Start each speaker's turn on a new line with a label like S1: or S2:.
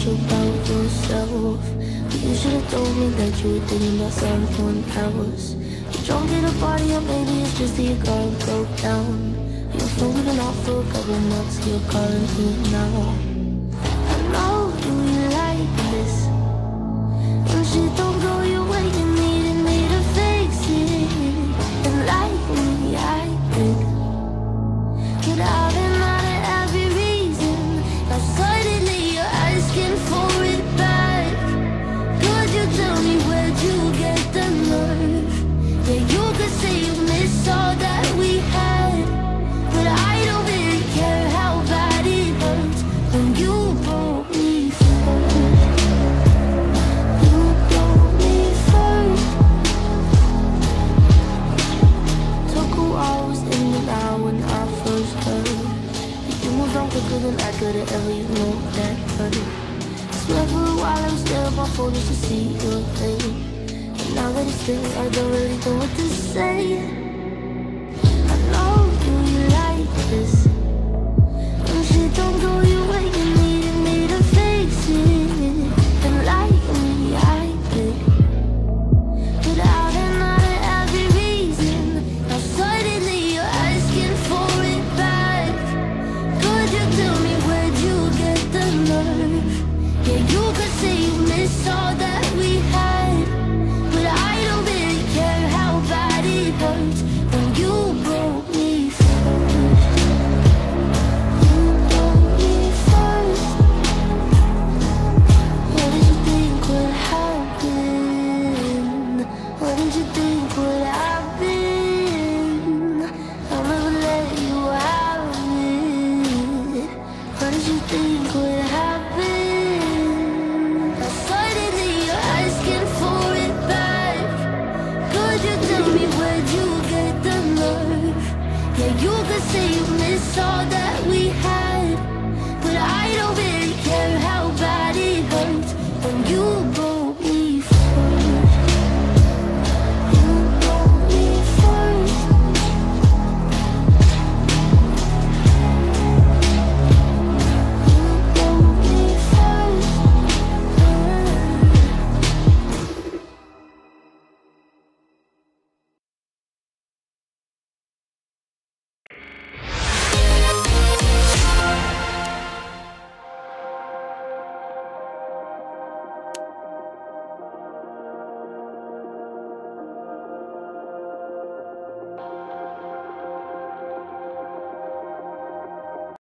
S1: about yourself. But you should have told me that you were thinking about someone else. You're drunk at a party, or maybe it's just that your car broke down. You're floating off for a couple months, you're calling me now. I know you like this. When shit don't go your way, you needed me to fix it. And like me, I did. Get out and out of every reason. Now suddenly you're asking for it back. Could you tell me where'd you get the nerve? Yeah, you could say you miss all that we had, but I don't really care how bad it hurts when you broke me first. You broke me first. Took a while, was in and out when I first heard. You moved on quicker than I could have ever, you know that hurt. Swear for a while I was there on my phone just to see your face. And now that it's there, I don't really know what to say. I know you like this. When shit don't go your way, you needed me to fix it. And like me, I did. Put out and out of every reason. Now suddenly you're asking for it back. Could you tell me where'd you get the nerve? Yeah, you could say you miss all that we had, but I don't really care how bad it hurts when you broke me first. You broke me first. What did you think would happen? What did you think would happen? I'll never let you have it. What did you think would happen? Now suddenly you're asking for it back. Could you tell me where'd you get the nerve? Yeah, you could say you miss all that we had,